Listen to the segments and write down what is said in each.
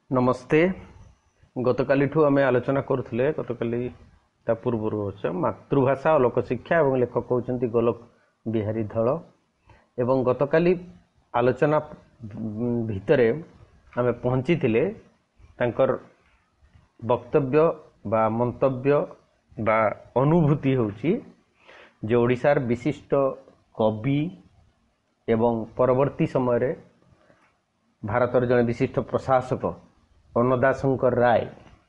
नमस्ते। गतकाली आम आलोचना करुले गतकाली पूर्व मातृभाषा और लोकशिक्षा और लेखक होती गोलोक बिहारी धल एवं गतकाली आलोचना भितर आम पहुँची वक्तव्य बा मंतव्य बा अनुभूति होची जे ओडिशार विशिष्ट कवि एवं परवर्ती समय भारतर जड़े विशिष्ट प्रशासक अन्नदाशंकर राय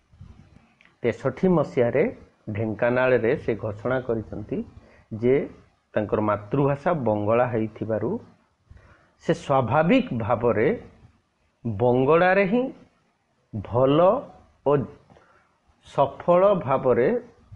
63 मसीह ढेंकानाल रे से घोषणा करिसंती जे तांकर मातृभाषा बंगला हेइथिबारु से स्वाभाविक भावरे बंगला रे ही भल और सफल भावरे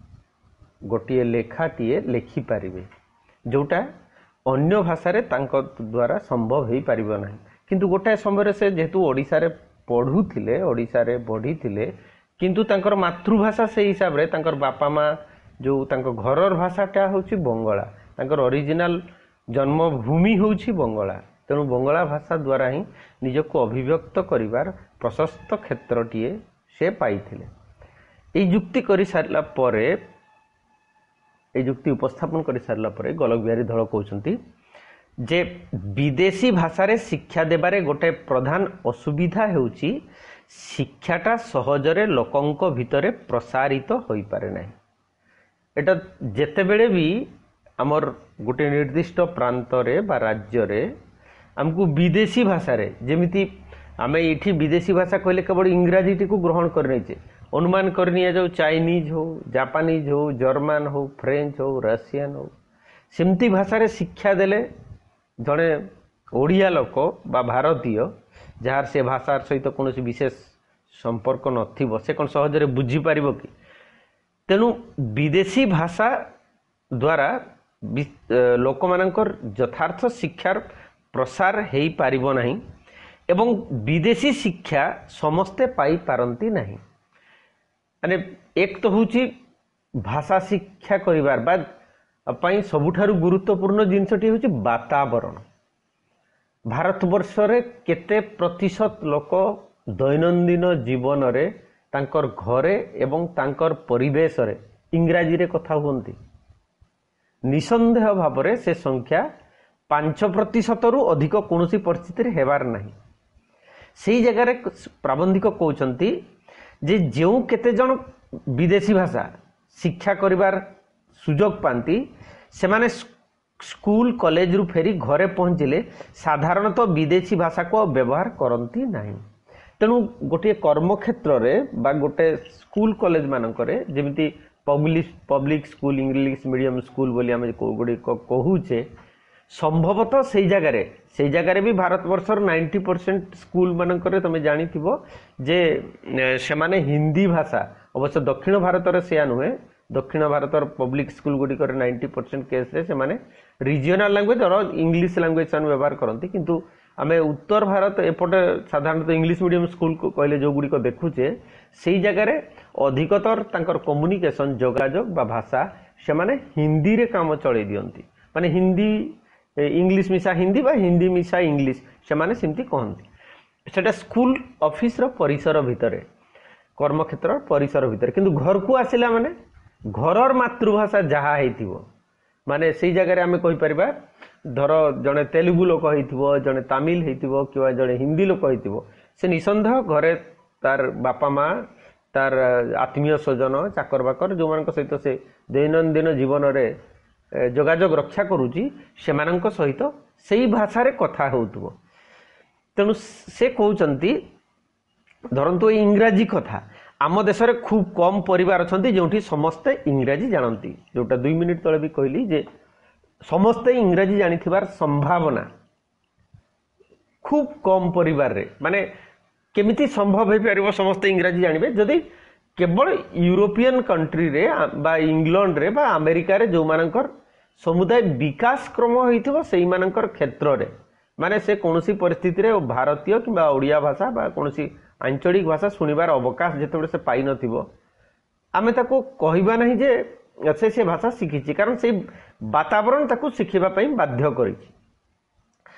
गोटे लेखाटीए लेखि पारिबे जोटा अन्य भाषा रे तांको द्वारा संभव हेइ पारिबो नाही। किंतु गोटाए समय से जेहेतु ओडिशा रे पढ़ुथिले ओडिशा रे बढ़ीथिले किंतु तांकर मातृभाषा से हिसाब रे तांकर बापा माँ जो तांकर घरर भाषाटा होची बंगला, तांकर ओरिजिनल जन्मभूमि होची बंगला। तेणु बंगला भाषा द्वारा ही निजको अभिव्यक्त करिवार प्रशस्त क्षेत्रटीए से पाइथिले। एई जुक्ति करि सारला परे एई जुक्ति उपस्थापन करि सारला परे गोलोक बिहारी धल कहउछंती जे विदेशी भाषा रे शिक्षा देबारे गोटे प्रधान असुविधा हेउची शिक्षाटा सहजरे लोकंक भितरे प्रसारित होई पारे नाही। एटा जेते बेले भी हमर गोटे निर्दिष्ट प्रांत रे बा राज्य रे हमकु विदेशी भाषा रे जेमिति आमे इठी विदेशी भाषा कहले केवल इंग्रजी टी को ग्रहण करने छे अनुमान करनिया जो चाइनीज हो जापानीज हो जर्मन हो फ्रेंच हो रशियन हो सेमती भाषा रे शिक्षा देले जड़े ओडिया लोक बा भारतीय जार से भाषा सहित कौन विशेष संपर्क नथिबो से कौन सहजरे बुझी पारिबो कि। तेणु विदेशी भाषा द्वारा लोक मानकर यथार्थ शिक्षार प्रसार हेई पारिबो नाही एवं विदेशी शिक्षा समस्ते पाई पारंती नाही। माने एक तो होची भाषा शिक्षा करिवार बाद अपाई सबुठारु गुरुत्वपूर्ण जिनसटी होची वातावरण। भारतवर्ष रे केते प्रतिशत लोक दैनंदिन जीवन रे तांकर घरे एवं तांकर परिवेश रे इंग्राजी रे कथा हुंती। निसंदेह भावरे से संख्या 5% रु अधिक कोनोसी परिस्थिति रे हेबार नाही। सेही जगह रे प्राबंधिक कहउचंती जे जेउ केते जण विदेशी भाषा शिक्षा करिवार सुजोग पाती से माने स्कूल कॉलेज रु फेरी घरे पहुँचले साधारणतः विदेशी भाषा को व्यवहार करती नहीं। तेणु गोटे कर्मक्षेत्र रे बा गोटे स्कूल कॉलेज मानकरे जेमिति public school English medium school बोली आम गुड़ी कहूचे संभवतः से जगार भी भारतवर्षर 90% स्कूल मानकरे तुम जानी जे से माने हिंदी भाषा अवश्य दक्षिण भारत रे सेया नुहे। दक्षिण भारत पब्लिक स्कूल गुड़ी 90% केस रे से माने रीजनल लैंग्वेज और इंग्लिश लैंग्वेज से व्यवहार करती। किंतु आमे उत्तर भारत एपटे साधारणतः इंग्लिश मीडियम स्कूल को कहले जो गुड़ी देखुचे से जगार अधिकतर तांकर कम्युनिकेशन जोगाजोग बा भाषा से माने हिंदी रे काम चले दियंती। माने हिंदी इंग्लिश मिसा हिंदी बा हिंदी मिसा इंग्लिश से माने सिमती कहंती। सेटा स्कूल ऑफिस रो परिसर भितरे कर्मक्षेत्र परिसर भितरे किंतु घर को आसिला माने घरर मातृभाषा जहाँ हेइथिबो माने से जगह आम कहीपर धर जड़े तेलुगु लोक हो जड़े तमिल हो कि जड़े हिंदी लोक हो से निसंदेह घरे तार बापा माँ तार आत्मीय स्वजन चाकर बाकर जो मान सहित से दैनंदिन जीवन रे जोगाजोग रक्षा करुची से मानक सहित से भाषा रे कथा होउतबो। तेणु से कहउचंती धरंतु इंग्राजी कथा आम देश रे खूब कम परिवार अच्छा जो समस्ते इंग्राजी जानती। जोटा 2 मिनिट तले भी कहली जे समस्ते इंग्राजी जानिथिबार संभावना खूब कम परिवार रे माने केमिति संभव हो पारिबो समस्ते इंग्राजी जानिबे जदि केवल यूरोपियन कंट्री रे बा इंग्लैंड रे बा अमेरिका रे जो मानकर समुदाय विकास क्रम होइथिबो सेही मानकर क्षेत्र रे माने से कोनोसी परिस्थिति रे भारतीय किबा ओडिया भाषा बा कोनोसी आंचलिक भाषा शुणिबार अवकाश जेतेबेले से पाई नथिबो आमे ताको कहिबा नहीं जे से भाषा शिखिछि कारण से वातावरण ताको शिखिबा पई बाध्य करिछि।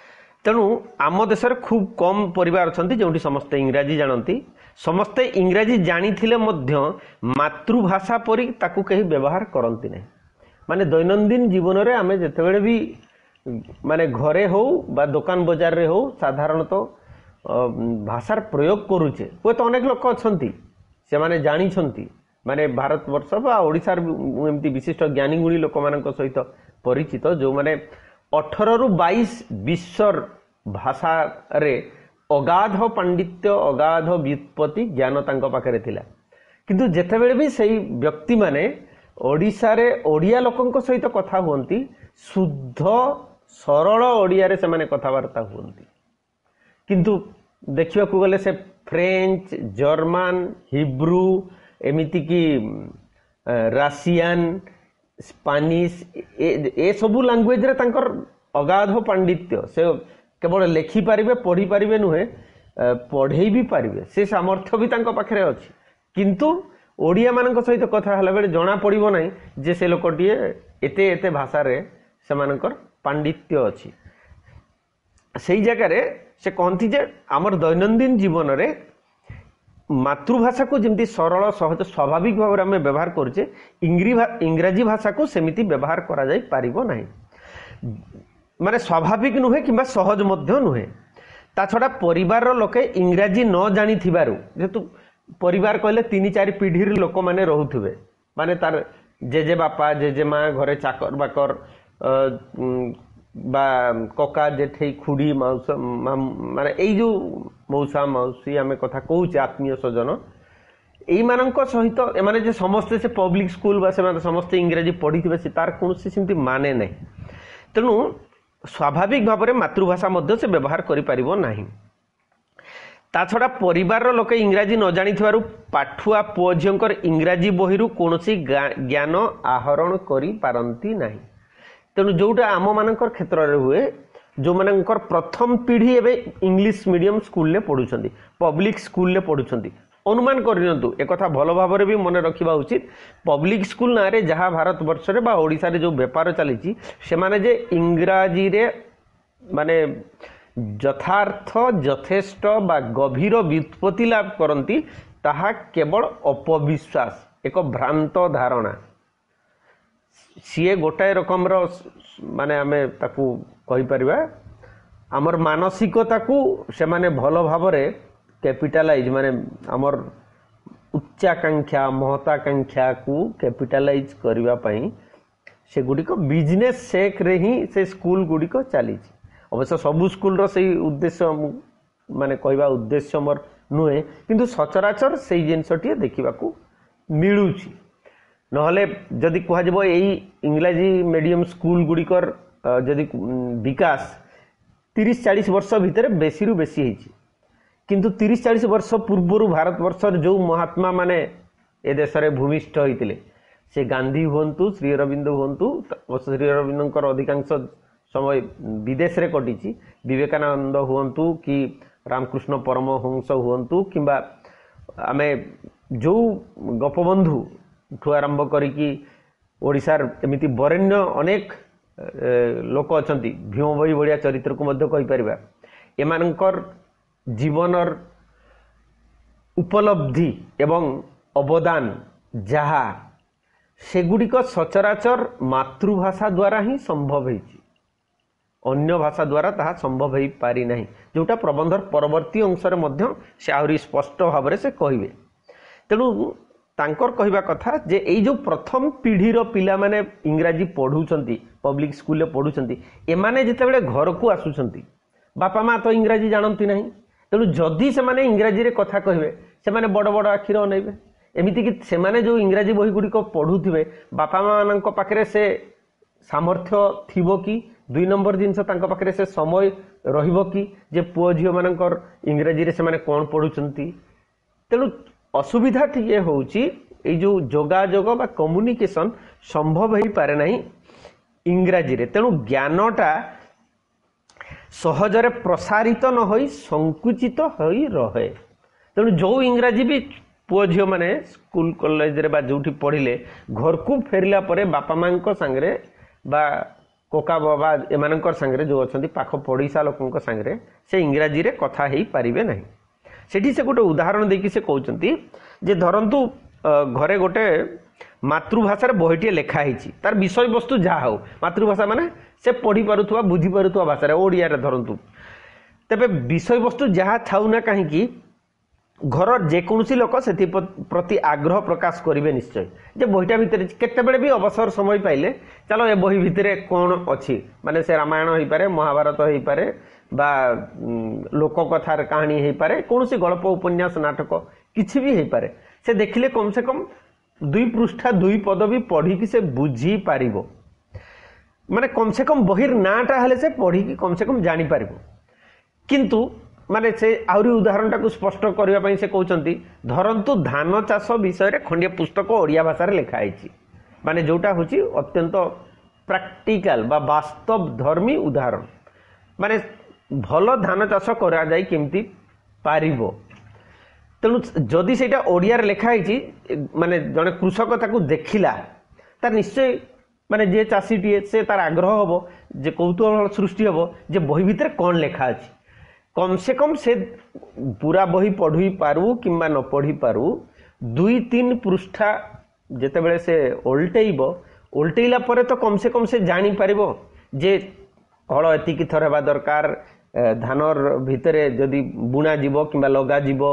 तेणु आम देश में खूब कम परिवार अच्छा जो समस्ते इंग्राजी जानती समस्ते इंग्राजी जानी मातृभाषा परी ताकू कहीं व्यवहार करती नहीं माने दैनंदिन जीवन में आम जिते भी माने घरे हो बा दुकान बजार रे हो साधारणतः भाषार प्रयोग करुचे हुए तो अनेक लोक अच्छा से माने जानी माने भारत वर्ष बा ओडिशार एमती विशिष्ट ज्ञानी गुणी लोक मान सहित परिचित जो माने 18 ରୁ 22 विश्वर भाषा रे अगाध पांडित्य अगाध व्युत्पत्ति ज्ञान तांको पाखरे थिला किंतु जेतेबेले भी सही व्यक्ति माने ओडिशा रे ओडिया लोकंक सहित कथा हुअंती शुद्ध सरल ओडिया रे से माने कथावार्ता हुअंती किंतु देखिबा को गले से फ्रेंच जर्मन हिब्रू एमिति की राशियन स्पानिश ए सबू लैंग्वेज रे तांकर अगाध पांडित्य से केवल लेखि पारिबे पढ़ी पारिबे नुहे पढ़ेई भी पारिबे से सामर्थ्य भी तांको पाखरे अछि किंतु ओडिया मानक सहित कथा हला बेले जणा पड़िबो नाही जे से लोकटिए एते एते भाषा रे सेमानकर पांडित्य अछि सेही जगह रे से कहती जे आमर दैनंदिन जीवन रे मातृभाषा को जमती सरल सहज स्वाभाविक भाव में व्यवहार करछे इंग्राजी भाषा को सेमिति व्यवहार करा जाई पारिबो नाही माने स्वाभाविक नुहे किंबा सहज मध्य नुहे ता छडा परिवार लोके इंग्राजी न जानी थिबारु जेतु परिवार कहले 3-4 पीढ़ी लोक माने रहुथिबे माने तार जेजे बापा जेजे माँ घरे चाकर बाकर बा कका जेठे खुड़ी मौसा माने एई जो मौसा मौसी आमे कथा कहूचे आत्मीय स्वजन एई मानक सहित एमाने जे समस्ते से पब्लिक स्कूल बा से समस्ते इंग्राजी पढ़ी से तार कौन सिमती माने नहीं तेणु स्वाभाविक भाव में मातृभाषा मध्य से व्यवहार करि परिबो नाही ता छड़ा परिवार लोके इंग्राजी न जानी थिबारु पाठुआ पुओ झियंकर इंग्राजी बहिरु कोनोसी ज्ञान आहरण करि पारंती नाही तेणु जोटा आम मानकर क्षेत्र में हुए जो मानकर प्रथम पीढ़ी एवं इंग्लिश मीडियम स्कूल ले पढ़ुछंती पब्लिक स्कूल ले पढ़ुछंती अनुमान करिनतु एक कथा भल भाव भी मन रखा उचित पब्लिक स्कूल ना रे जहाँ भारत वर्ष रे बा ओडिशा रे जो व्यापार चली से माने जे इंग्राजी रे माने यथार्थ यथेष्ट बा गभीर व्युत्पत्ति लाभ करती ताहा केवल अपविश्वास एक भ्रांत धारणा सीए गोटाए रकम माने आमे ताकू कहि परिबा आमर मानसिकता को से माने भल भाव रे कैपिटलाइज माने आमर उच्चाकांक्षा महत्वाकांक्षा को कैपिटलाइज करबा पई से गुडी को बिजनेस सेक रे ही से स्कूल गुडी को चली अवश्य सबु स्कूल रो सही उद्देश्य माने कहबा उद्देश्य मोर नुहे किंतु सचराचर से जिनसटी देखिबा को मिलुची नहले जदि कह जबो एई इंग्लिश मीडियम स्कूल गुडिकर जदि विकास 30-40 वर्ष भितर बेसी रु बेसी हेची किंतु 30-40 वर्ष पूर्व भारत वर्ष जो महात्मा माने ए देश रे भूमिष्ठ होइतिले से गांधी हुंतु श्री अरविंद हुंतु श्री अरविंदकर अधिकांश समय विदेश रे कटिची विवेकानंद हुंतु कि रामकृष्ण परमहंस हुंतु किंबा आमे जो गोपबंधु ठू आरंभ करिकी ओडिशार एमिति बरेण्य अनेक लोक अछंती भीम भई बढिया चरित्र को मध्य कहि परिबा एमानकर जीवनर उपलब्धि एवं अवदान जहा सेगुड़िक सचराचर मातृभाषा द्वारा ही संभव होइछि अन्य भाषा द्वारा ताहा संभव हो पारि नाही जोटा प्रबंधर परवर्ती अंश रे मध्य से आहुरी स्पष्ट भाव में से कहिबे तेणु तांकर कहवा कथा जे एई जो प्रथम पीढ़ीर पिला माने इंग्राजी पढ़ुचंती पब्लिक स्कूल ले पढ़ुचंती एमाने जेतेबेले घर को आसुचंती बापा माँ तो इंग्राजी जानती नहीं तेणु जदि से माने इंग्राजी रे कथा कहबे से माने बड़ बड़ आखिर अनेबे एमिति कि से माने जो इंग्राजी बही गुड़िक पढ़ुथिबे बापा माँ पाखरे से सामर्थ्य थिबो कि 2 नंबर जिनस तांको पाखरे से समय रहिबो कि जे पुओ झियो मानकर इंग्राजी रे से माने कोन पढ़ुचंती तेणु असुविधा ये होची ए जो जोगाजोग बा कम्युनिकेशन संभव हो पारे नहीं इंग्राजी रे तेणु ज्ञानटा सहजरे प्रसारित न होई संकुचित होई रहे तेणु जो इंग्राजी भी पुओ झियो माने स्कूल कॉलेज रे बा जोठी पढ़िले घर को फेरला परे बापा मां को संगरे बा कोका बाबा एमानकर सांगरे जो अच्छा पाख पड़ोशा लोक सांगरे से इंग्राजी रे कथा हो पारे ना सेठी से गोटे उदाहरण देकी से कहते जे धरतु घरे गोटे मातृभाषा बहीटे लिखाही तार विषय वस्तु जहाँ हो मातृभाषा माने से पढ़ी पारुथुवा बुझी पारुथुवा भाषा ओडिया रे धरतु तेबे विषय वस्तु जहाँ थाउ ना कहीं घर जेकोसी लोक से प्रति आग्रह प्रकाश करेंगे निश्चय जे बहीटा भितर केतेबेले भी अवसर समय पाइले चलो ए बही भितर कौन अच्छी माने से रामायण हो पारे महाभारत हो पारे बा लोककथार कहानी हो पारे कौन सी गल्प उपन्यास नाटक किसी भी हो पारे से देखिले कम से कम 2 पृष्ठा 2 पद भी पढ़ी कि से बुझी पारिबो माने कम से कम बहिर नाटा हेले से पढ़ी कि कम से कम जानी पारिबो किंतु माने से आउरी उदाहरण टाको स्पष्ट करबा पई से कहउचंती धरंतु धान चाष विषय रे खंडिया पुस्तक ओडिया भाषा रे लिखा आइछि माने जोटा होची अत्यंत प्रैक्टिकल बा वास्तव धर्मी उदाहरण माने भल धान चाष करा जाय केमती पारिबो तेणु जदि सेटा ओडिया रे लिखा आइछि माने जने कृषक ताकू देखिला तार निश्चय माने जे चाषीटीए से तार आग्रह हबो जे कौतूहल सृष्टि हबो जे बही भितर कौन लिखा अछि कम से कम से पूरा बही पढ़ी पारू किंबा न पढ़ी पारू 2-3 पृष्ठा जेते बेले से उल्टेइला परे तो कम से जानी पारिबो जे हल एतिकी थर हेबा दरकार धानर भितरे जदि बुणा जीवो किंबा लगा जीवो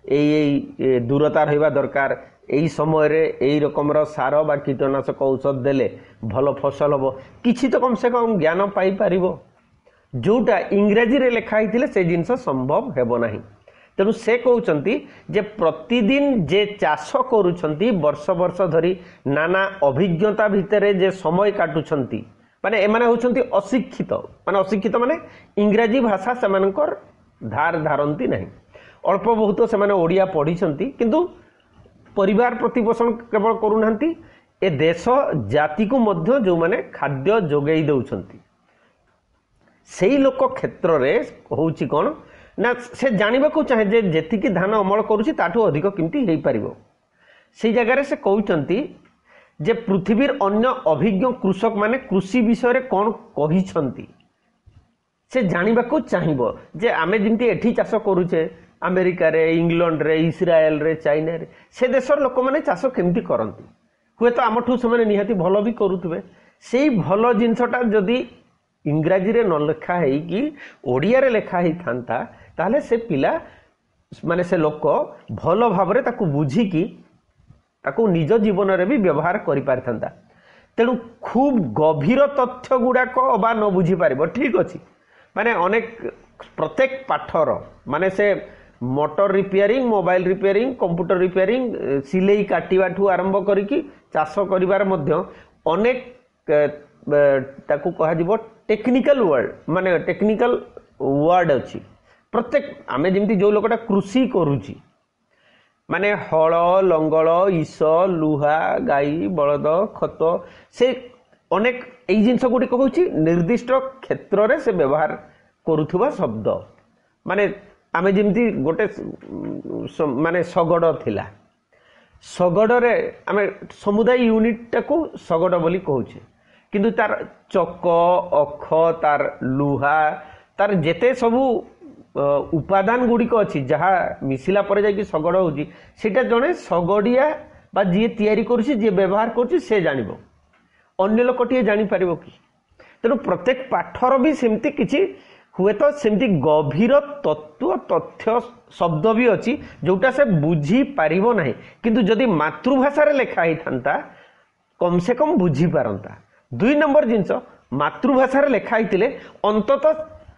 एई दूरता रहिबा दरकार एई समय रे एई रकमर सार बा कीटनाशक औषध देले भल फसल हबो किछि तो कम से कम ज्ञान पाई पारिबो जोटा इंग्राजी रे लिखा ही से जिनस संभव हेबो नाही तेणु से कहउचंती जे प्रतिदिन जे चाष करूछंती वर्ष वर्ष धरी नाना अभिज्ञता भितरे जे समय काटुछंती माने एमाने होछंती अशिक्षित माने इंग्राजी भाषा सेमानकर धार धारंती नाही अल्प बहुत से ओडिया पढ़ी किंतु परिवार प्रतिपोषण केवल करूनांती ए देश जाति को मध्य जो माने खाद्य जोगई दउछंती सेई लोक क्षेत्र रे होउची कोन ना से जानबा को चाहे जे जेतिकी धान अमल करूची ताठू अधिक किमती हेई परिबो सेई जगह रे से कहउचंती जे पृथ्वीर अन्य अभिज्ञ कृषक माने कृषि विषय रे कोन कहिछंती से जानबा को चाहिबो जे आमे जिंती एठी चाष करूचे अमेरिका रे इंग्लैंड रे इस्राएल रे चाइना रे से देशर लोक माने चाष केमती करंती हुए तो आमठू से माने निहाती भलो भी करूथबे सेई भलो जिंसटा जदी इंग्राजी रे न लिखा है कि ओडिया रे लिखा ही थांता ताले से पिला माने से लोक भलो भाबरे ताकू बुझी कि ताकू निज जीवन रे भी व्यवहार करि पारथंता तेणु खूब गभीर तथ्य गुड़ाक बा न बुझी पारिबो ठीक अछि माने अनेक प्रत्येक पाठर माने से motor repairing mobile repairing computer repairing सिलेई काटिबाठू आरंभ करिकी चाष करिवार मध्य अनेक ताकू कहा जिवो टेक्निकल वर्ड माने टेक्निकल वर्ड अच्छी प्रत्येक आमे जेमती जो लोकटा कृषि करूची माने हल लंगल ईश लुहा गाई बलद खत से अनेक एई जिंस गुडी कहूची निर्दिष्ट क्षेत्र रे से व्यवहार करूथुबा शब्द माने आमे जेमती गोटे माने सगड़ थिला सगड़ रे आमे समुदाय यूनिट टाकू सगड़ बोली कहूचे किंतु तार चक अख तार लुहा तार जेते सबू उपादान गुड़िक अच्छी जहाँ मिसिला पर जाकि सगड़ होची सेटा जने सगड़िया बा जी तैयारी करुछि जे व्यवहार करुछि से जानिबो अन्य लोकटिए जानि पारिबो कि तेणु प्रत्येक पाठर भी सेमती किछि हुए तो सेमती गभीर तत्व तथ्य शब्द भी अच्छी जोटा से बुझी पारिबो नाही किंतु जदि मातृभाषा रे लिखा ही थांता कम से कम बुझी पारंता 2 नंबर जिनस मातृभाषा रे लिखा ही अंततः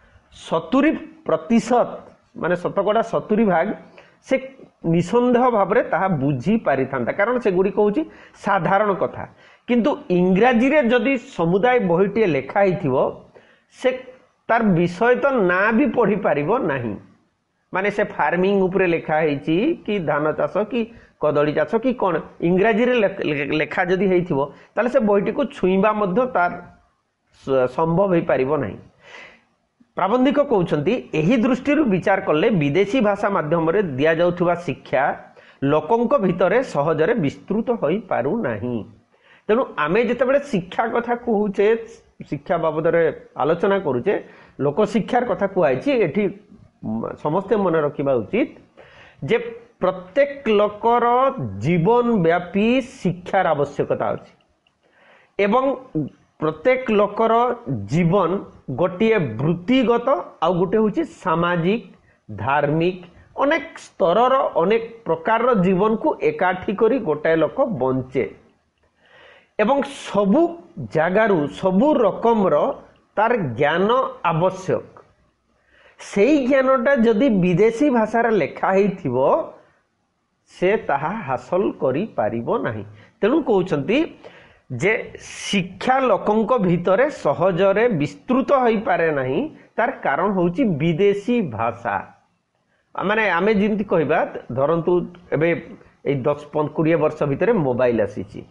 70% माने शतकड़ा 70 भाग से निसंदेह भाव रे ताहा बुझी पारि थांता कारण से गुडी कहूची साधारण कथा किंतु इंग्राजी रे जदि समुदाय बहिटे लिखा हिथिबो से तार विषय तो ना भी पढ़ी पारिबो नाही माने से फार्मिंग उपरे लिखा हिची कि धान चाष कि कदली चाष कि कोन इंग्राजी रे लेखा जदि हेइथिबो ताले से बहिटी को छुईबा मध्य तार संभव हे पारिबो नाही प्राबंधिक कहउछंती एही दृष्टि विचार कले विदेशी भाषा माध्यम रे दिया जाउथुबा शिक्षा लोकंक भितरे सहजरे विस्तृत होई पारु नाही तेणु आमे जेतेबेले शिक्षा कथा कहूचे शिक्षा बाबद आलोचना करुचे लोक शिक्षार कथा कहई एठी समस्ते मन रखा उचित जे प्रत्येक लोकर जीवन व्यापी शिक्षार आवश्यकता अछि एवं प्रत्येक लोकर जीवन गोटे वृत्तिगत आउ गोटे हूँ सामाजिक धार्मिक अनेक स्तर अनेक प्रकार जीवन को एकाठी करी गोटाए लोक बंचे एवं सबु जगारू सबु रकम तार ज्ञान आवश्यक से ज्ञानटा जदि विदेशी भाषार लेखा हो से ताहा हासिल करि पारिबो नाही। तेणु कहउछंती जे शिक्षा लोकंक भितरे सहजरे विस्तृत होई पारे नाही तार कारण होउची विदेशी भाषा माने आमे जिंती कहबा धरंतु एबे ए 10-20 वर्ष भितरे मोबाइल आसीची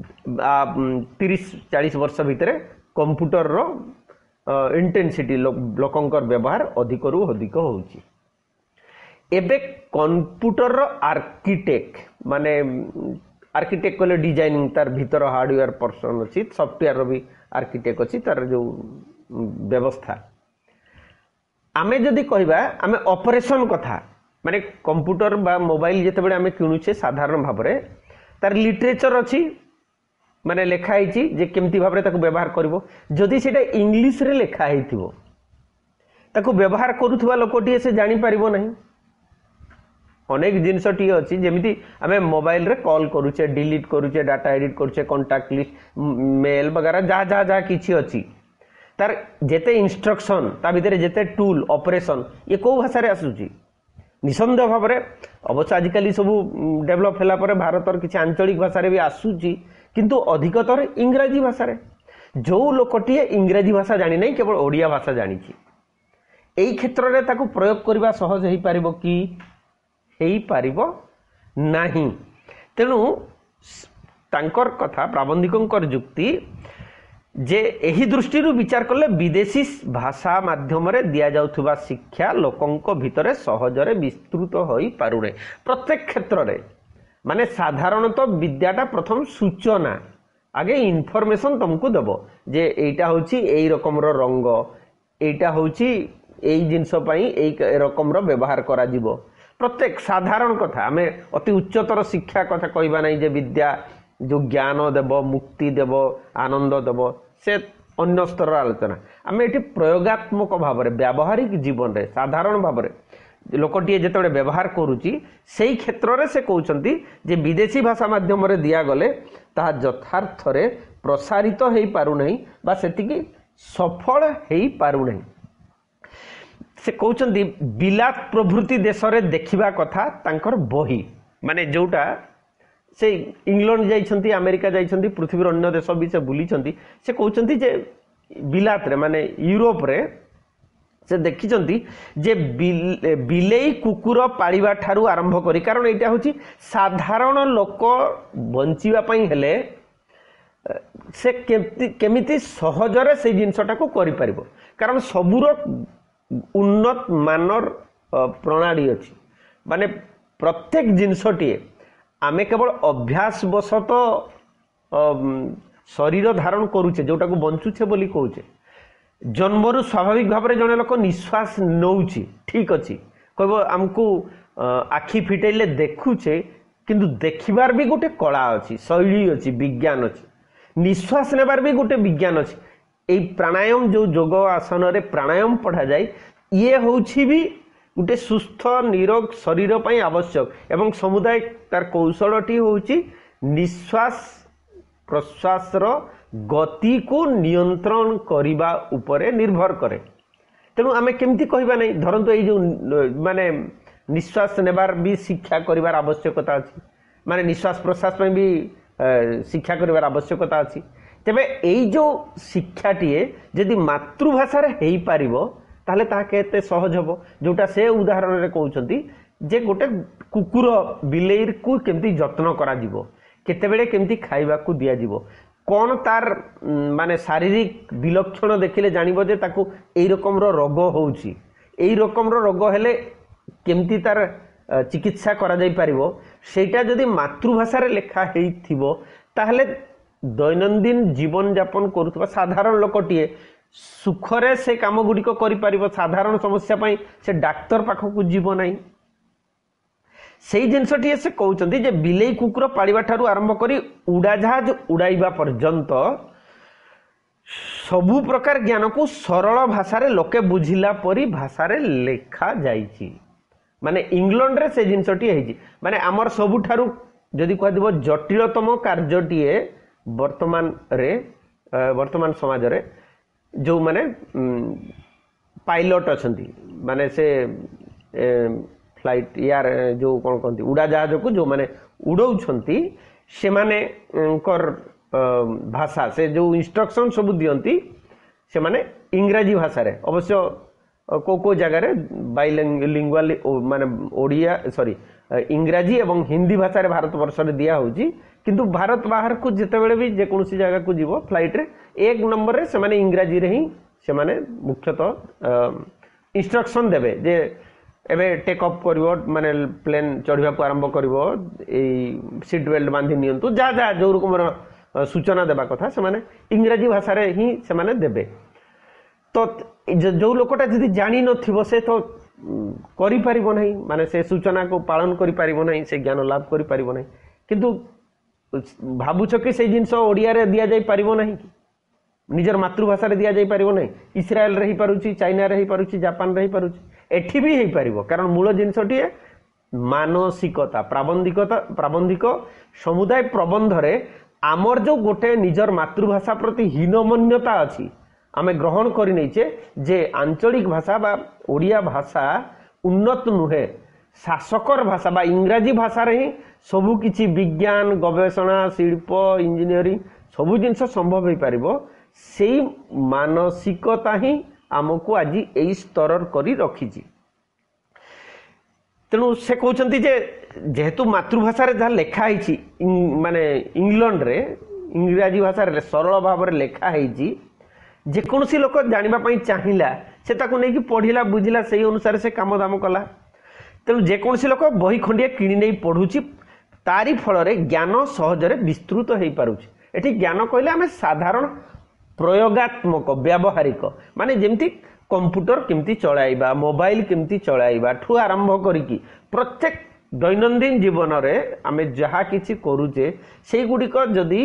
30-40 वर्ष भितरे कंप्यूटर रो इंटेंसिटी लोकंकर व्यवहार अधिक रु अधिक होउची एबे कंप्यूटर रो आर्किटेक्ट माने आर्किटेक्ट कहले डिजाइनिंग तार भीतर हार्डवेयर पर्सन अछि सॉफ्टवेयर रो भी आर्किटेक्ट अछि तार जो व्यवस्था आमे जदि कहबा आमे ऑपरेशन कथा माने कंप्यूटर बा मोबाइल जेते बेले आमे किनुछे साधारण भाबरे तार लिटरेचर अछि माने लेखा है जे केमती भाबरे ताको व्यवहार करबो जदि सेटा इंग्लिश रे लेखा हेतिबो ताको व्यवहार करूथबा लोकटी से जानि परिबो नहीं अनेक जिनसटी अछि जेमिति आमे मोबाइल रे कॉल करूचे डिलीट करूचे डाटा एडिट करूचे कांटेक्ट लिस्ट मेल वगैरह जा जा जा किछि अछि तार जेते इंस्ट्रक्शन ता भितरे जेते टूल ऑपरेशन ये को भाषा रे आसुची निसंदेह भाबरे अवश्य आजिकली सब डेवलप होला परे भारतर किछि आंचलिक भाषा रे भी आसुची किंतु अधिकतर इंग्रजी भाषा रे जो लोकटी इंग्रजी भाषा जानि नै केवल ओडिया भाषा जानिछि एई क्षेत्र रे ताको प्रयोग करबा सहज हेई पारिबो कि हेई पारिबो नाही। तेणु तांकर कथा प्राबंधिकंकर जुक्ति जे एही दृष्टि विचार कले विदेशी भाषा माध्यम रे दिया जाउथुबा शिक्षा लोकंक भितरे सहजरे विस्तृत होई पारुने प्रत्येक क्षेत्र रे माने साधारणतः विद्याटा प्रथम सूचना आगे इनफॉरमेशन तुमको देबो जे एटा होची एई रकम रो रंग एटा होची एई जिंस पई एई रकम रो व्यवहार करा जिवो प्रत्येक साधारण कथा आमे अति उच्चतर शिक्षा कथा कहबा नै जे विद्या जो ज्ञान देबो मुक्ति देबो आनंद देबो से अन्य स्तर आलोचना आमे एठी प्रयोगात्मक भाव रे व्यावहारिक जीवन रे साधारण भाव रे लोकटी जेतबे व्यवहार करूची सेही क्षेत्र रे से कहउचंती जे विदेशी भाषा माध्यम रे दिया गले ता यथार्थ रे प्रसारित हेई पारु नहीं बा सेतिकी सफल हेई पारु नहीं से कहउचंती बिलात प्रभृति देश रे देखिबा कथा तांकर बही माने जोटा से इंग्लैंड जाइछंती अमेरिका जाइछंती पृथ्वीर अन्य देश भी से बुलीछंती से कहउचंती जे बिलात रे माने यूरोप रे से देखिछंती जे बिलेई कुकुर पाळिबा ठारू आरंभ करी कारण एटा होची साधारण लोक बंचिबा पई हेले से केमिति सहजरे से जिंसटा को करि परिबो कारण सबुर उन्नत मानर प्रणाली अछि माने प्रत्येक जिंसटी आमे केवल अभ्यास बसत शरीर धारण करूचे जोटा को बंचुचे बोली कहूचे जन्मरु स्वाभाविक भाव में जड़े लोक निश्वास नौची ठीक अच्छी कहब आमको आखि फिटेले देखुचे किंतु देखिबार भी गोटे कला अच्छी शैली अच्छी विज्ञान अच्छी निश्वास नेबार भी गोटे विज्ञान अच्छी ए प्राणायाम जो योग आसन रे प्राणायाम पढ़ा जाए ये होउछि भी गोटे सुस्थ निरोग शरीर पई आवश्यक एवं समुदाय तार कौशलटी होउछि निश्वास प्रश्वास रो गति को नियंत्रण करिबा उपरे निर्भर करे। तेणु आमे केमती कहबा नै धरंतु ए जो माने निश्वास नेबार भी शिक्षा करिवार आवश्यकता अछि माने निश्वास प्रश्वास पई भी शिक्षा करिवार आवश्यकता अछि तेबे एई जो शिक्षाटी यदि मातृभाषा रे हेई पारिबो ताले ता केते सहज हबो जोटा से उदाहरण रे कहउचंती जे गोटे कुकुर बिलेईर को केमती जत्न करा जिवो केते बेले केमती खाइबा को दिया जिवो कौन तार माने शारीरिक विलक्षण देखिले जानिबो जे ताकू एई रकम रो रोग होउची एई रकम रो रोग हेले केमती तार चिकित्सा करा जाई पारिबो सेटा जदी मातृभाषा रे लेखा हेइथिबो ताहले दैनंदिन जीवन यापन करुवा साधारण लोकटीए सुखरे से काम गुड़िक कर साधारण समस्या से डाक्तर पाखक जीव ना से जिनसटी से कहते जे बिलेई कुकुर पालिबा ठारू आरंभ करी उड़ाजाहाज उड़ाइबा पर्यंत सबु प्रकार ज्ञान को सरल भाषा रे लोके बुझिला परी भाषा रे लेखा जाइछि माने इंग्लैंड रे से जिनसटी है माने आमर सबुठारू जदि कह जटिलतम कार्यटीए वर्तमान समाज रे जो माने पायलट अछंती माने से फ्लाइट यार जो कौन कहती उड़ाजाहाज को जो माने उड़ौछंती से माने भाषा से जो इंस्ट्रक्शन सब दियंती से माने इंग्राजी भाषा रे अवश्य को जगह रे बाइलिंगुअल माने ओडिया सॉरी इंग्राजी एवं हिंदी भाषा रे भारत वर्ष रे दिया होची किंतु भारत बाहर को जेते बेले भी जे कोनसी जगह को जीवो फ्लाइट रे एक नंबर रे से माने इंग्राजी रे ही से माने मुख्यतः इंस्ट्रक्शन देबे जे एबे टेक ऑफ करिवो माने प्लेन चढ़िबा को आरंभ करिवो ए सीट बेल्ट बांधी नियंतु जा जा जो रकम सूचना देबा कथा से माने इंग्राजी भाषा रे ही से माने देबे तो जो लोकटा जदि जानि नथिबो से तो करि परिबो नहीं माने से सूचना को पालन करि परिबो नहीं से ज्ञान लाभ करि परिबो नहीं किंतु भाबुछ कि से जिंस ओडिया रे दिया जाई परिबो नहीं कि निजर मातृभाषा रे दिया जाई परिबो नहीं इस्राएल रे ही पारुची चाइना रे ही पारुची जापान रे ही पारुची एठी भी ही परिबो कारण मूल जिंसटी मानसिकता प्राबंधिक समुदाय प्रबंध रे आमर जो गोटे निजर मातृभाषा प्रति हीनमन्यता अछि आमे ग्रहण करि नैचे जे आंचलिक भाषा बा ओडिया भाषा उन्नत नुहे शासकर भाषा बा इंग्राजी भाषा रे ही सबु किछि विज्ञान गवेषणा शिल्प इंजीनियरिंग सबु जिंस संभव हो पारिबो सेही मानसिकता ही आमको आज यही स्तर करी रखी तेणु से कहते जे जेहेतु मातृभाषा रे जहाँ लेखाई माने इंग्लैंड रे इंग्राजी भाषा रे सरल भाव में लेखाई जेकोसी लोक जानापी चाहिला से ताकू नहीं पढ़िला बुझिला से अनुसार से काम दाम कला तेणु जेकोसी लोक बही खंडिया किणी नहीं पढ़ुची तारी फल ज्ञान सहजरे विस्तृत हो पारुछि एठी ज्ञान कहले आमे साधारण प्रयोगात्मक व्यावहारिक माने जेमती कंप्यूटर केमती चलाइबा मोबाइल केमती चलाइबा ठू आरंभ करिकी प्रत्येक दैनंदिन जीवन रे आमे जहा किछि करूचे सेई गुडिक जदी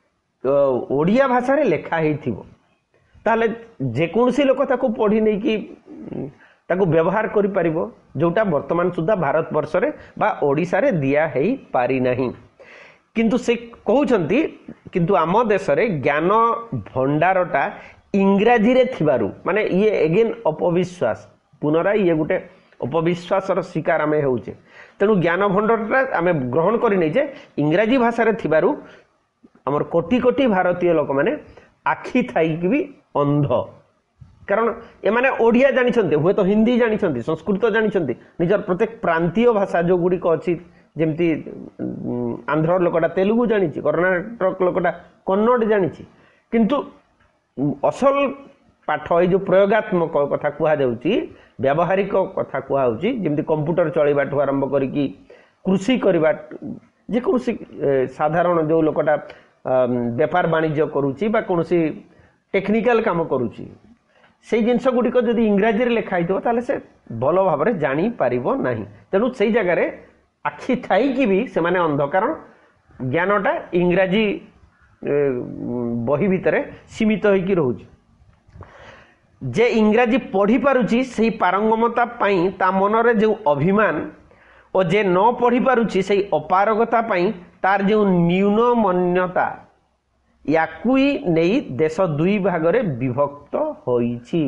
ओडिया भाषा रे लेखा हेथिबो ताले जेकोसी लोक ताको पढ़ी नै कि ताको व्यवहार करि परिबो जोटा वर्तमान सुधा भारत वर्ष रे बा ओडिसा रे दिया हेई पारि नाही किंतु से कहउछंती किंतु आम देश रे ज्ञान भंडारटा इंग्राजी रे थिबारु माने ये एगेन अपविश्वास पुनराय ये गुटे अपविश्वास रो शिकार आमे होउचे तेनु ज्ञान भंडारटा आमे ग्रहण करि नै जे इंग्राजी भाषा रे थिबारु हमर कोटी कोटी भारतीय लोक माने आखि थाई कि भी अंध कारण ए माने ओडिया जानि छन्ते हुए तो हिंदी जानि छन्ते संस्कृत जानि छन्ते निजर प्रत्येक प्रांतीय भाषा जो गुडी को अछि जेमती आंध्र लोकटा तेलुगु जानी कर्णाटक लोकटा कन्नड़ जानी किंतु असल पाठ ये जो प्रयोगात्मक कथा कुहा जाउची व्यावहारिक कथा कुहा होची जेमती कंप्यूटर चलैबा ठू आरंभ करिकी कृषि करबा जे कोनसी साधारण जो लोकटा व्यापार वाणिज्य करूची बा कोनसी टेक्निकल काम करूची से जिनस गुडी को जदी इंग्राजी रे लिखा हितो ताले से भलो भाव रे जानी पारिबो नाही तेनु सेई जगह रे आखि थाई कि भी से माने अंध कारण ज्ञानटा इंग्राजी बही भितर सीमित होइकी रहउची जे इंग्राजी पढ़ी पारुची सेही पारंगमता पाई ता मनरे जो अभिमान और जे न पढ़ी पारुची सेही अपारगता पाई तार जो न्यूनमन्यता याकुई नहीं देश दुई भाग रे विभक्त होइची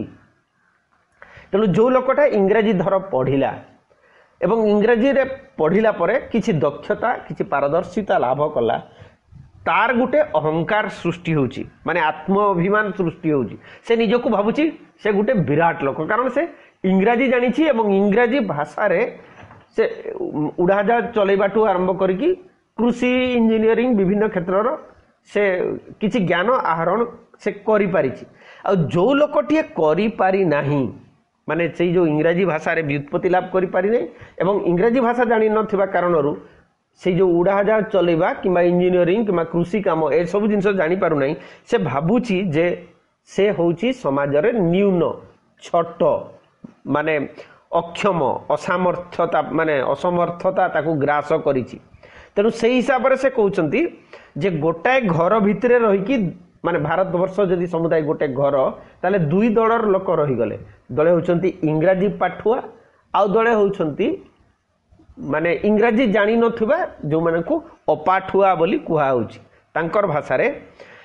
तेणु जो लोकटा इंग्राजी धर पढ़िला एवं इंग्राजी रे पढ़िला परे किछि दक्षता किछि पारदर्शिता लाभ कला तार गुटे अहंकार सृष्टि होउची माने आत्माभिमान सृष्टि होउची से निजको भाबुची से गुटे विराट लोक कारण से इंग्राजी जानिछि एवं इंग्राजी भाषा रे से उड़ाजाहाज चलैबाटू आरंभ करिकी कृषि इंजीनियरिंग विभिन्न क्षेत्रर से किछि ज्ञान आहरण से करि पारिछि आ जो लोकटिए करि पारि नाही माने से जो इंग्राजी भाषा रे व्युत्पत्ति लाभ करि पारि नै एवं इंग्राजी भाषा जानि नथिबा कारणरू से जो उड़ाजाहाज चलैबा कि इंजीनियरिंग कि कृषि काम ए सब जिन जानी पारु नहीं से भाबुची जे से होची समाज रे न्यून छोट माने अक्षम असामर्थ्यता माने असमर्थता ताकू ग्रास करिछि तेणु से हिसाब से कहउचंती जे गोटाए घर भितरे रहिकी माने भारत वर्ष जदि समुदाय गोटे घर ताले दुई दलर लोक रही गले दले होचंती इंग्राजी पाठुआ आउ दले होचंती माने इंग्राजी जानी नथिबा जो मानकू अपाठुआ बोली कुहा होची तांकर भाषा रे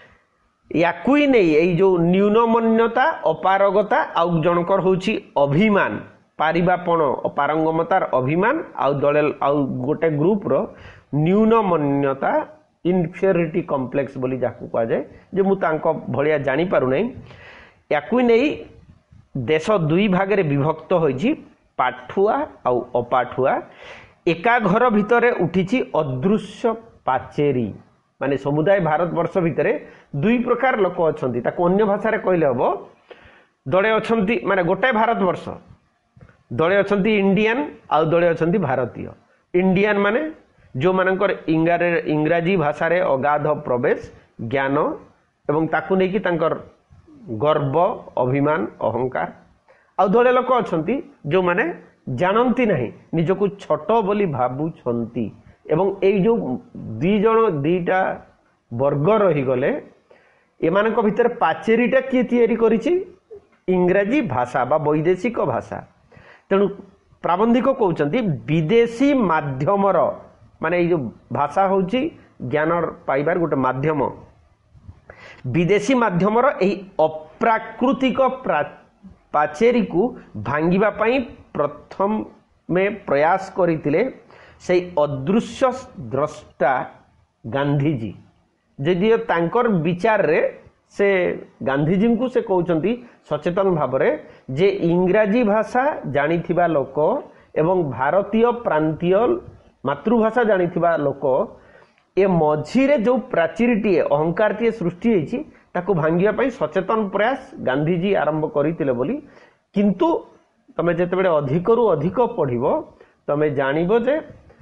याकुई नहीं एई जो न्यूनमन्यता अपारगता आउ जनकर होची अभिमान पारिबापण अपारंगमतार अभिमान आउ दले आउ गोटे ग्रुप रो न्यूनमन्यता इनफेरिटी कॉम्प्लेक्स बोली जाकू कहा जाए जे मु तांको भलिया जानी पारु नहीं याकुई नहीं देश दुई भाग रे विभक्त होईची पाठुआ आउ अपाठुआ एका घर भितरे उठीची अदृश्य पाचेरी माने समुदाय भारत वर्ष भितरे दुई प्रकार लोक अछंती ताको अन्य भाषा रे कहले हबो दळे अछंती माने गोटे भारत वर्ष दळे अछंती इंडियन आउ दळे अछंती भारतीय इंडियन माने जो मानकर इंग्राजी भाषा रे अगाध प्रवेश ज्ञान एवं ताकू नै कि तांकर गर्व अभिमान अहंकार आउ दळे लोक अछंती जो माने जानंती नहीं निजको छोट बोली भाबु छंती एवं एई जो दी जण दीटा वर्ग रही गले एमानक भितर पाचेरीटा किए तयारी करिछि इंग्राजी भाषा बा वैदेशिक भाषा तेणु प्राबंधिक कहउचंती विदेशी माध्यमर माने जो भाषा होची ज्ञान पाइबार गोटे माध्यम विदेशी माध्यमर एही अप्राकृतिक पाचेरी को भांगिबा पई प्रथम में प्रयास करितिले से अदृश्य द्रष्टा गांधीजी जदि तांकर विचार रे से गांधीजी को से कहउचंती सचेतन भावरे जे इंग्राजी भाषा जानिथिबा लोक एवं भारतीय प्रांतीय मातृभाषा जानिथिबा लोक ए मझिरे जो प्राचीरटीए अहंकारटीए सृष्टि होईछि ताको भांगिया पई सचेतन प्रयास गांधीजी आरंभ करितिले बोली किंतु तमे जेतेबेले अधिकरु अधिक पढिबो तमे जानिबो जे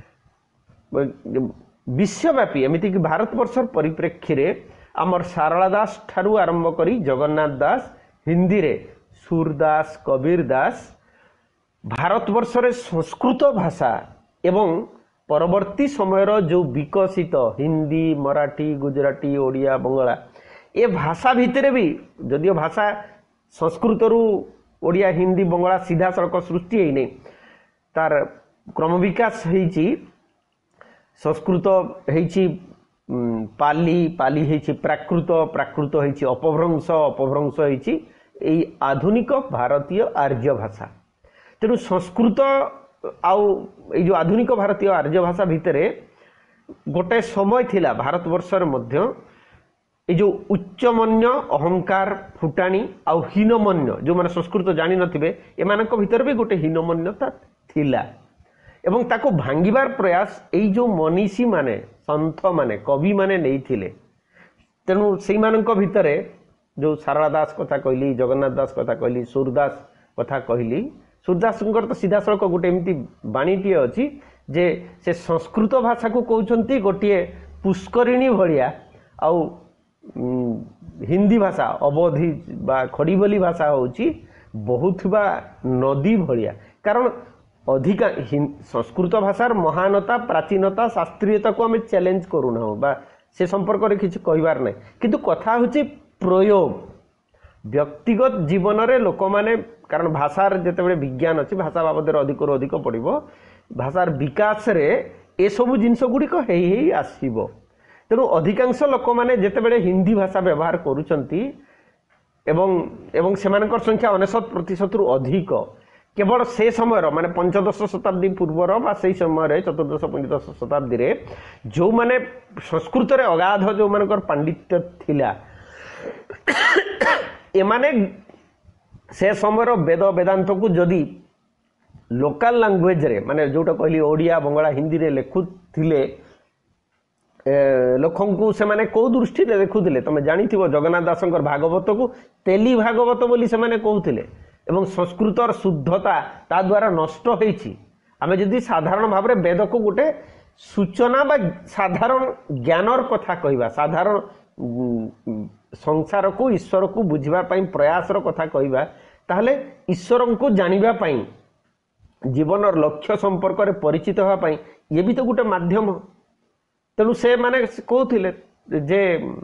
विश्वव्यापी एमिति कि भारतवर्षर परिप्रेक्षी रे आमर सारला दास ठारू आरंभ करी जगन्नाथ दास हिंदी रे सूरदास कबीर दास भारतवर्ष रे संस्कृत भाषा एवं परवर्ती समय जो विकसित हिंदी मराठी गुजराती ओडिया बंगला ए भाषा भितर भी जदियो भाषा संस्कृत रु ओडिया हिंदी बंगला सीधा सड़क सृष्टि है नहीं तार क्रम विकास होईची संस्कृत होईची पाली पाली होईची प्राकृत प्राकृत होईची अपभ्रंश अपभ्रंश होईची एई आधुनिक भारतीय आर्य भाषा तेणु संस्कृत आउ जो आधुनिक भारतीय आर्य भाषा भितर गोटे समय थिला भारतवर्ष मध्य जो उच्चमन्य अहंकार फुटाणी आउ हीनमन्य जो माने संस्कृत जानी नथिबे एमानक भितर भी गोटे हीनमन्यता थिला एवं ताको भांगिबार प्रयास एई जो मनीषी माने संत माने कवि माने नहीं थिले तेणु सेई मानक भितर जो सारला दास कथा कहली जगन्नाथ दास कथा कहली सूरदास कथा कहली सूरदास तो सीधा सड़क गोटे एमती बाणीटीए अच्छी जे से संस्कृत भाषा को कहते गोटे पुष्करिणी भाया आउ हिंदी भाषा अवधि बा खड़ीबली भाषा होची बहुतबा नदी भाया कारण अधिका संस्कृत भाषार महानता प्राचीनता शास्त्रीयता को आम चैलेंज करूना बा से संपर्क में किसी कहबार ना किंतु कथा होची प्रयोग व्यक्तिगत जीवन रे लोक माने कारण भाषार जेतेबेले विज्ञान अच्छी भाषा बाबद अधिक अधिक पड़ो भाषार विकास रे ए सब जिनस गुड़िक हेई आसीबो तेणु अधिकांश लोक माने जेतेबेले हिंदी भाषा व्यवहार करुचंती एवं सेमानकर संख्या 99% रु अधिक केवल से समय माने पंचदश शताब्दी पूर्वर बा से समय चतुर्दश पंचदश शताब्दी रे जो माने संस्कृत रे अगाध जो मानकर पांडित्य थिला एमाने से समय वेद वेदांत को जदि लोकल लैंग्वेज रे माने जोटा कहली ओडिया बंगला हिंदी रे लेखुथिले लोकंकु से माने को दृष्टि रे देखुथिले तमे जानिथिबो जगन्नाथ दासंकर भागवत को तेली भागवत बोली से माने कहउथिले एवं संस्कृतर शुद्धता ता द्वारा नष्ट होईची आमे जदि साधारण भाव रे वेद को गोटे सूचना बा साधारण ज्ञानर कथा कहवा साधारण संसार को ईश्वर को बुझा प्रयासर कथा कहवा ताहले ईश्वर को जानिबा पाई जीवन लक्ष्य संपर्क में परिचित होगापाई ये भी तो गोटे माध्यम तेणु से माने कहते जे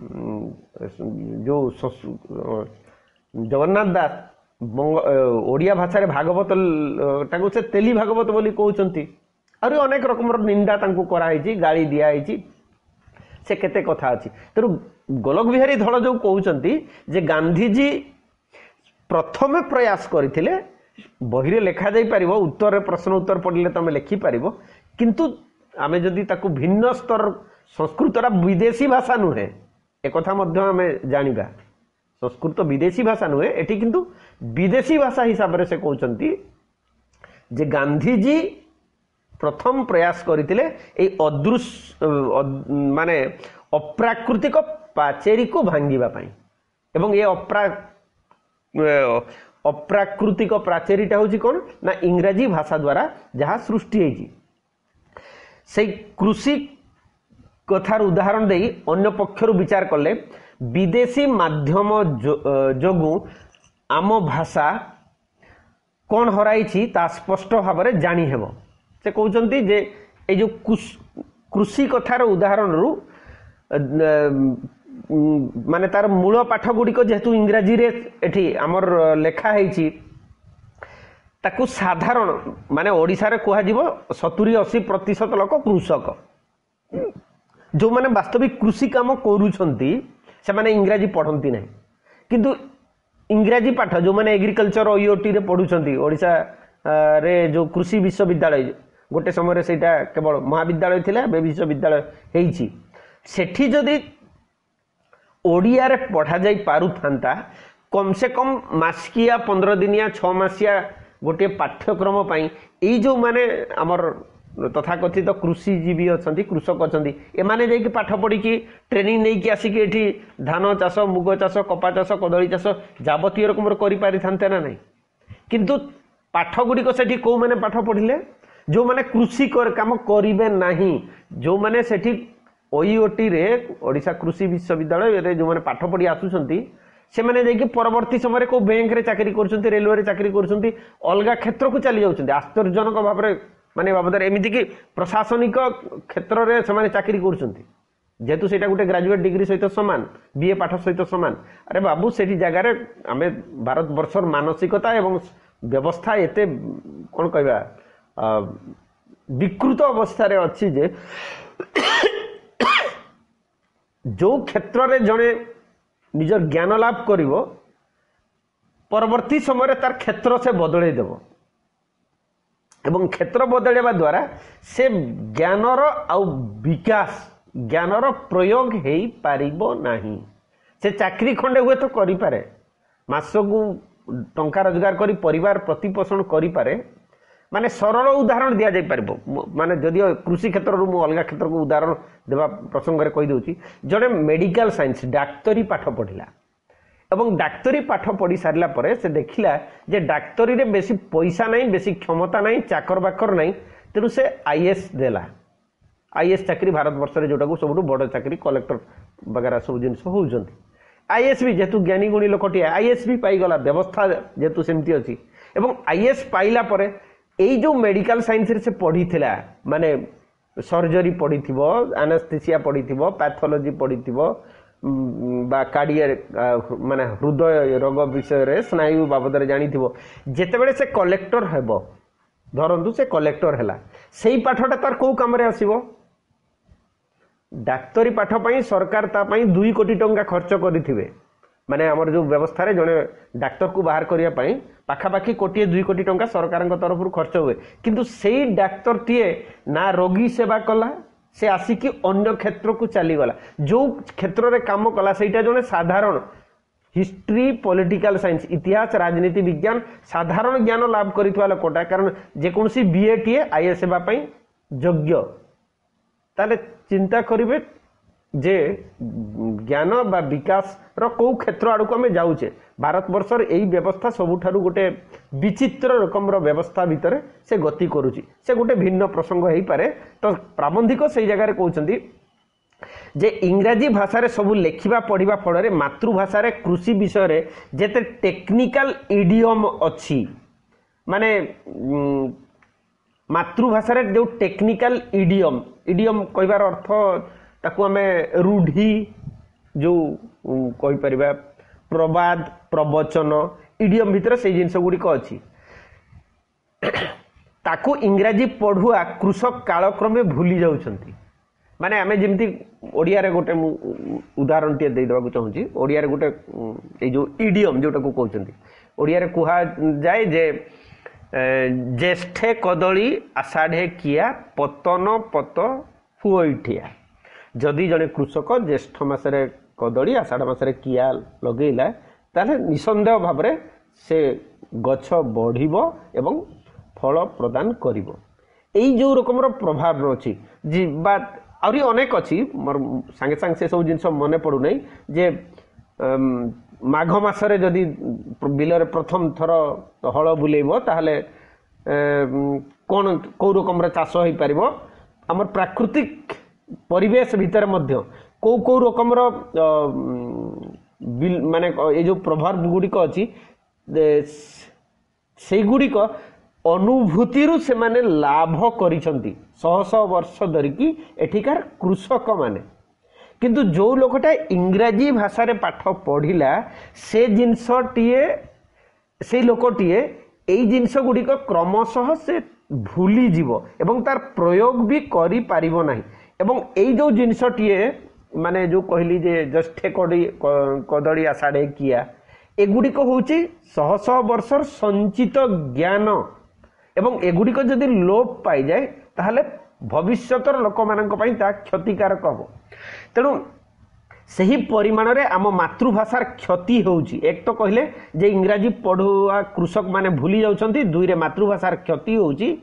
जो जगन्नाथ दास ओडिया भाषा भागवत ताको से तेली भागवत बोली कहते आहुरी अनेक रकम निंदा तांको कराई गाड़ी दिखाई से केते कथा अच्छी तेणु गोलक बिहारी धड़ जो कहते जे गांधीजी प्रथमे प्रयास करथिले बहिरे लेखा जाई पारिबो उत्तर प्रश्न उत्तर पढ़ले तमे लिखि पारिबो किंतु आमे जदि ताकू भिन्न स्तर संस्कृतरा विदेशी भाषा नुहे एक कथा मध्य आमे जानिबा संस्कृत विदेशी भाषा नुहे एठी किंतु विदेशी भाषा हिसाब रे से कहउचंती जे गांधीजी प्रथम प्रयास करथिले ए अदृश्य माने अप्राकृतिक पाचेरी को भांगिबा पई एवं ये अप्राकृतिक प्राचेरीटा हूँ कौन ना इंग्राजी भाषा द्वारा जहाँ सृष्टि होती से कृषि कथार उदाहरण दे अन्य पक्षर विचार कले विदेशी माध्यम जोगु आम भाषा कौन हराई ता स्पष्ट भाव में जानी हेब से कहते जे ये जो कृषि कथार उदाहरण रु माने तार मूल पाठ गुड़िक जेहेतु इंग्राजी रे एठी आमर लेखा है ताकू साधारण माने ओडिशा रे कुहा जीवो 70-80% लोक कृषक जो माने वास्तविक कृषि काम करूछंती से माने इंग्राजी पढ़ंती नहीं किंतु इंग्राजी पाठ जो माने एग्रीकल्चर ओईओटी रे पढ़ुछंती ओडिशा रे जो कृषि विश्वविद्यालय गोटे समय रे सेटा केवल महाविद्यालय थिला बे विश्वविद्यालय हेइची सेठी जदी ओडिया रे पढ़ा जाई पारु थांता कम से कम मासिकिया 15 दिनिया 6 मासिया गोटे पाठ्यक्रम पाई एई जो माने हमर तथाकथित कृषिजीवी अछंती कृषक अछंती ए माने जाई कि पाठ पढ़ी कि ट्रेनिंग नै कि आसी कि एठी धान चाष मुग चाष कपा चाष कदली चाष जावतीय रकम करि पारि थांते ना नहीं किंतु पाठ गुडी को सेठी को माने पाठ पढ़िले जो माने कृषि काम करिवे नाही जो माने सेठी ओईओटी रे ओडिशा कृषि विश्वविद्यालय रे जो माने पाठ पढ़ी आसुछंती से माने जाई कि परवर्ती समय को बैंक रे चाकरी करछंती रेलवे रे चाकरी करछंती अलगा क्षेत्र को चली जाउछंती आश्चर्यजनक भाव रे माने बाबदरे एमिति कि प्रशासनिक क्षेत्र रे से माने चाकरी करछंती जेतु सेटा गुटे ग्रेजुएट डिग्री सहित समान बीए पाठ सहित समान अरे बाबू सेठी जगह रे आमे भारत वर्षर मानसिकता एवं व्यवस्था एते कोन कहबा विकृत अवस्था रे अछि जे जो क्षेत्र रे जड़े निज ज्ञान लाभ करिवो परवर्ती समय तार क्षेत्र से बदले देव एवं क्षेत्र बदलवा द्वारा से ज्ञानर आउ विकास ज्ञानर प्रयोग हो पारिबो नाही से चाकरी खंडे हुए तो करि पारे मासकू टंका रोजगार करी परिवार प्रतिपोषण करि पारे माने सरल उदाहरण दिया जाई पारिबो माने जदि कृषि क्षेत्र रु मु अलगा क्षेत्र को उदाहरण देवा प्रसंग रे कहि दोची जड़े मेडिकल साइंस डाक्तरी पाठ पढ़िला एवं डाक्तरी पाठ पढ़ी सारिला परे से देखिला जे डाक्तरी रे बेसी पैसा नहीं बेसी क्षमता नहीं चाकर बाकर नहीं तेणु से आईएएस देला आईएएस चाकरी भारत वर्ष रे जोटा को सबुठु बड़ चाकरी कलेक्टर वगैरह सब जिनस होउजंती आईएएस भी जेतु ज्ञानी गुणी लोकटी आईएएस भी पाई गला व्यवस्था जेतु सेमती अछि एवं आईएएस पाइला परे एई जो मेडिकल साइंस रे से पढ़ी थिला माने सर्जरी पढ़ी थिबो एनेस्थेसिया पढ़ी थिबो पैथोलॉजी पढ़ी थिबो बा कार्डियक माने हृदय रोग विषय रे स्नायु बाबद रे जानि थिबो जेतेबेले से कलेक्टर हेबो धरंतु से कलेक्टर हैला सेही पाठटा तार को काम रे आसीबो डाक्तरी पाठ पई सरकार ता पई 2 कोटी टंका खर्च करिथिबे माने हमर जो व्यवस्था रे जने डाक्टर को बाहर करिया पई पाखापाखी 1-2 कोटी टंका सरकार तरफ खर्च हुए किंतु सेही डाक्तर टीए ना रोगी सेवा कला से आसिकी अन्य क्षेत्र को चली गला जो क्षेत्र रे काम कला सेटा जने साधारण हिस्ट्री पॉलिटिकल साइंस इतिहास राजनीति विज्ञान साधारण ज्ञान लाभ करितवा लोकटा कारण जेकोसी बीए टीए आईएएस सेवा पई योग्य ताले चिंता करिवे जे ज्ञान बा विकास रो को क्षेत्र आड़ को आम जाऊे भारतवर्षर यही व्यवस्था सबुठारु गोटे विचित्र रकम व्यवस्था भितर से गति करुची से गोटे भिन्न प्रसंग हो पारे। तो प्राबंधिक से जगह कहते जे इंग्राजी भाषा सब लेखिबा पढ़िबा फल मातृभाषा कृषि विषय रे जेते टेक्निकल इडियम अच्छी माने मातृभाषा जो टेक्निकल इडियम इडियम कहबार अर्थ ताकू आमे रूढ़ी जो कहि परिबा प्रवाद प्रवचन इडियम भितर से जिनस गुड़िक अच्छी ताकू इंग्राजी पढ़ुआ कृषक कालक्रमे भूली जाउछंती। माने आमे जेमती ओडिया रे गोटे उदाहरण टे दे देबा चाहूची। ओडिया रे गोटे ए जो इडियम जोटा को कहउछंती ओडिया रे कुहा जाय जे ज्येष्ठे कदली आषाढ़े किया पतन पत हुइठिया। जदि जने कृषक ज्येष्ठ मासरे कदली आषाढ़ मासरे किया लगेला ताले निसंदेह भाव से गछ बढ़िबो एवं फल प्रदान करिबो। एई जो रकम प्रभाव अछि जी बात आउरी अनेक अच्छी मोर सांगे सांगे से सब जिनस मने पड़ू नहीं जे माघ मासरे जदि बिलरे प्रथम थर हल बुलेइबो ताहले कोन को रकम चाष हो पारिबो। हमर प्राकृतिक परिवेश भितर मध्य को रकम माने ये जो प्रभाव गुड़िक अच्छी से गुड़िक अनुभूति से माने लाभ करिसंती शह शह वर्ष धरिकी एठिकार कृषक माने। किंतु जो लोकटा इंग्राजी भाषा रे पाठ पढ़िला से जिनसटीए से लोकटीए एई जिनस गुड़िक क्रमशः से भूली जीव एवं तार प्रयोग भी करि पारिबो नाही। एवं एई जो जिनसटीए माने जो कहली जे ज्येष्ठे कदली आषाढ़े किया एगुड़िक होउची शह शह वर्षर संचित ज्ञान एवं एगुड़िक जदि लोप पाई जाए ताहले भविष्यतर लोक मानक पई ता क्षतिकारक हो। तेणु सही परिमाण रे आम मातृभाषार क्षति होउची। एक तो कहले जे इंग्राजी पढ़ुआ कृषक माने भूली जाउछंती दुई रे मातृभाषार क्षति होउची।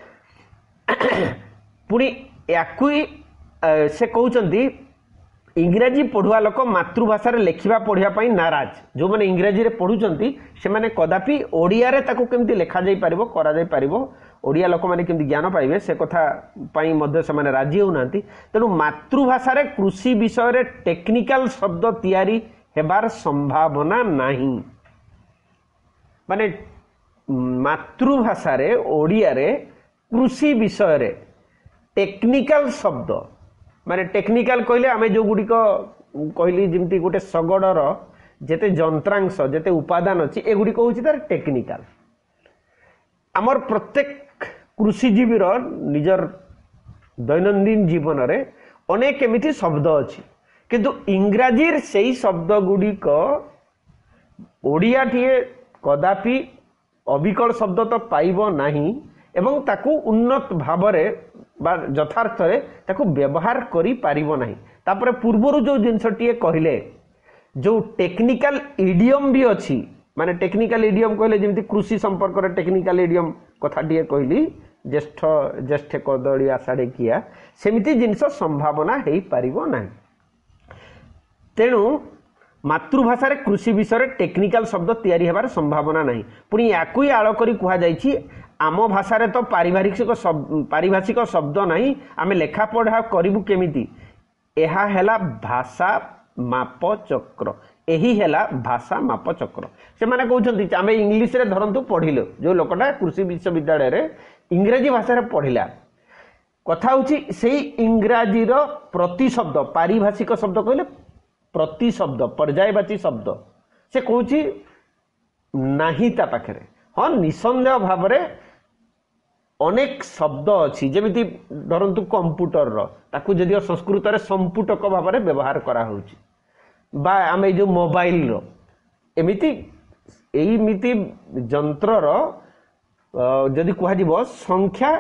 पुणी याकु से कहउछंती इंग्राजी पढ़ुआ लोक मातृभाषा लेखिबा पढ़िया पई नाराज। जो माने इंग्राजी रे पढ़ुचंती से माने कदापि ओडिया रे ताको केमती लेखा जाई परिबो करा जाई परिबो ओडिया लोक माने केमती ज्ञान पाइबे से कथा पई मध्ये से माने राजी होउनांती। तेनु मातृभाषा रे कृषि विषय रे टेक्निकल शब्द तयारी हेबार संभावना नाही। माने मातृभाषा रे ओडिया रे कृषि विषय रे टेक्निकल शब्द माने टेक्निकल कहले आमे जो गुड़िक कहली जमती गोटे सगड़र जेते जंत्रांश जेते उपादान अच्छी एगुड़िक हूँ तार टेक्निकल। आमर प्रत्येक कृषिजीवीर निजर दैनंदिन जीवन रे अनेक एमिति शब्द अच्छी किंतु इंग्राजी से शब्द गुड़िक ओडिया टीए कदापि अविकल शब्द तो पाइब नाही एवं ताकू उन्नत भावरे बा यथार्थ रे ताकू व्यवहार करि पारिबो नाही। तापर पूर्वरु जो जिनसटीए कहले जो टेक्निकल इडियम भी अच्छी माने टेक्निकल इडियम कहले जेमती कृषि संपर्क रे टेक्निकल इडियम कथाटीए कहली ज्येष्ठ ज्येष्ठ कदली आषाढ़े किया सेमिति जिनस संभावना हेई पारिबो नाही। तेणु मातृभाषा रे कृषि विषय टेक्निकल शब्द तैयारी हेबार संभावना नाही। पुणी याकु आळ करी कुहा जायछि आम भाषा रे तो पारिभाषिक शब्द नहीं आमे लेखा पढ़ा करिबु केमिति एहा हेला भाषा माप चक्र एही हेला भाषा माप चक्र। से माने कहउछंती आमे इंग्लिश रे धरंतु पढ़िलो जो लोकटा कृषि विश्वविद्यालय रे इंग्रजी भाषा रे पढ़िला कथा होछि सेही इंग्रजी रो प्रति शब्द पारिभाषिक शब्द कहले प्रति शब्द पर्यायवाची शब्द से कहउछि नाही ता पाखरे। हाँ निसंदेह भाव रे अनेक शब्द अच्छी जमीती धरतु कंप्यूटर ताकू जदिव संस्कृत रे संपुटक भाव में व्यवहार करा होउची बा आमे जो मोबाइल रो एमिति एमिति जंत्रर जदि कह संख्या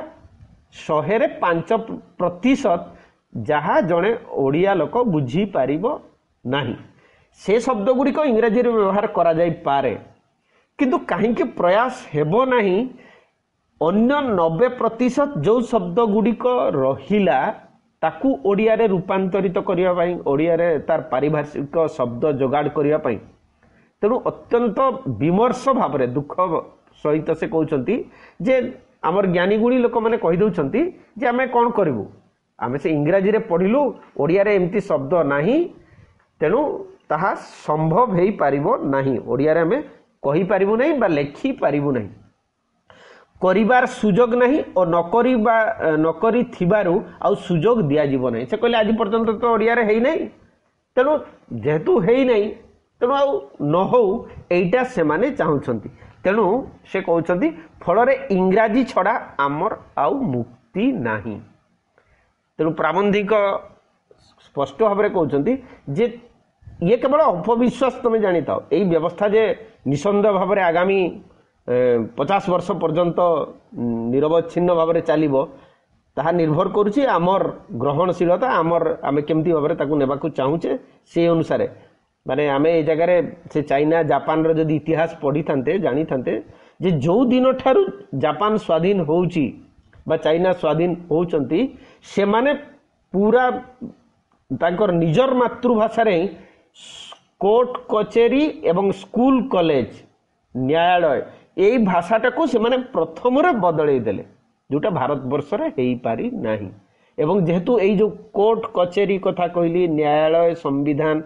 100% जहाँ जड़े ओडिया लोक बुझी पारिबो नाही से शब्द गुड़िक इंग्राजी रे व्यवहार करा जाई पारे किंतु कहीं प्रयास हेबो नाही अन्य 90% जो शब्द गुड़िक रहिला ताकू ओडिया रे रूपांतरित करिया पई ओडिया रे तार पारिभाषिक शब्द जोगाड़ करिया पई तेणु अत्यंत विमर्श भाव में दुख सहित से कहते जे आमर ज्ञानी गुणी लोक मैंने कहीदे जे आम कौन करूँ आम से इंग्राजी रे पढ़िलु ओडिया रे एमती शब्द नाही तेणु ताहा संभव हो पारिबो नाही ओडिया रे आमे कहि पारिबु नाही बा लेखि पारिबु नाही करिबार सुजोग नहीं और नकरी थिबारु आउ सुजोग दिया जीव नहीं से कहले आज पर्यंत तो ओडिया रे हेई नहीं तेणु जेहेतु हेई नहीं तेणु आउ न हो एइटा से माने चाहुछंती तेणु से कहउछंती फल रे इंग्राजी छड़ा आमर आउ मुक्ति नाही तेणु प्राबंधिक स्पष्ट भाव में कहते जे ये केवल अपविश्वास तुम जानी था यही व्यवस्था जे निसंदेह भाव में आगामी 50 वर्ष पर्यंत निरवच्छिन्न भाव में चलो ताहा निर्भर करुच्ची आमर ग्रहणशीलता आमर आम केमती भाव में नेबाकू चाहूचे से अनुसार माने आम ए जगार से चाइना जापान रो जदि इतिहास पढ़ी थांते जानी थांते जे जो दिन ठारू जापान स्वाधीन होउची बा चाइना स्वाधीन होउचंती से माने पूरा तांकर निजर मातृभाषा रे कोर्ट कचेरी एवं स्कूल कॉलेज न्यायालय यही भाषाटा को से माने प्रथम रे बदलई देले जोटा भारत वर्ष रे हेई पारी नाही एवं जेहेतु एई जो कोर्ट कचेरी कथा कहली न्यायालय संविधान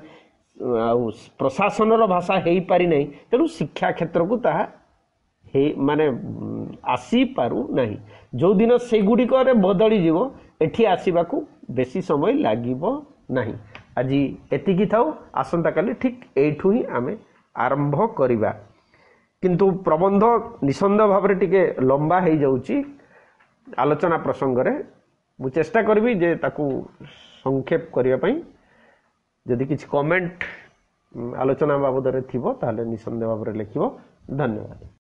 प्रशासन रो भाषा हेई पारी नहीं तेणु शिक्षा क्षेत्र को ताहा हे माने आसी पारु नहीं जो दिन से गुड़िक बदली जीव एठी आसीबाकू बेसी समय लागिबो नहीं आज एतिकी थाउ आसंता काली ठीक एठू ही आमे आरंभ करिबा किंतु प्रबंध निसंदेह भाव में टिके लंबा हो जाउची आलोचना प्रसंग रे मु चेष्टा करबी जे ताकू संक्षेप करिया पई जदि किछि कमेंट आलोचना बाबद रे थिबो ताले निसंदेह भाव में लिखिबो धन्यवाद।